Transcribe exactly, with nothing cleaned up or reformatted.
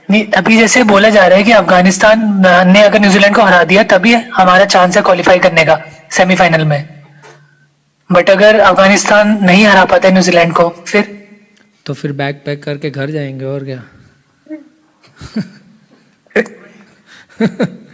नहीं, अभी जैसे बोला जा रहा है कि अफगानिस्तान ने अगर न्यूजीलैंड को हरा दिया तभी हमारा चांस है क्वालिफाई करने का सेमीफाइनल में। बट अगर अफगानिस्तान नहीं हरा पाता न्यूजीलैंड को फिर तो फिर बैग पैक करके घर जाएंगे और क्या।